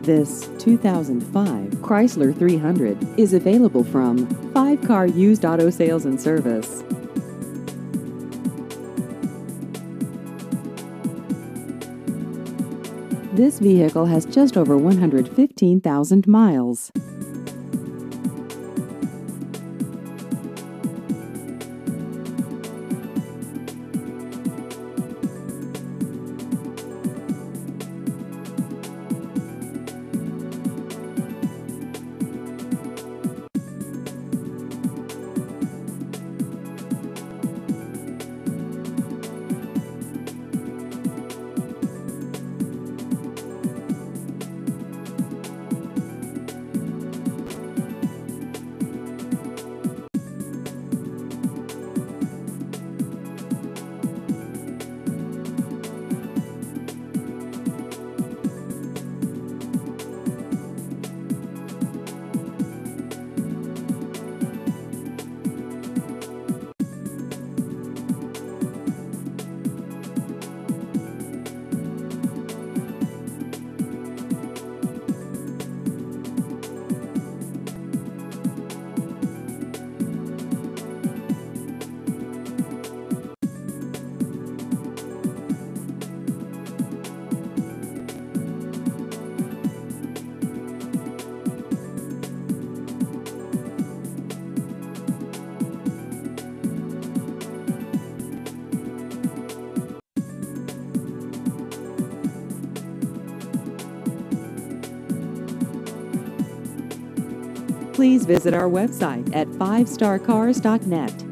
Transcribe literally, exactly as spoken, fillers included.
This two thousand five Chrysler three hundred is available from Five Car Used Auto Sales and Service. This vehicle has just over one hundred fifteen thousand miles. Please visit our website at five star cars dot net.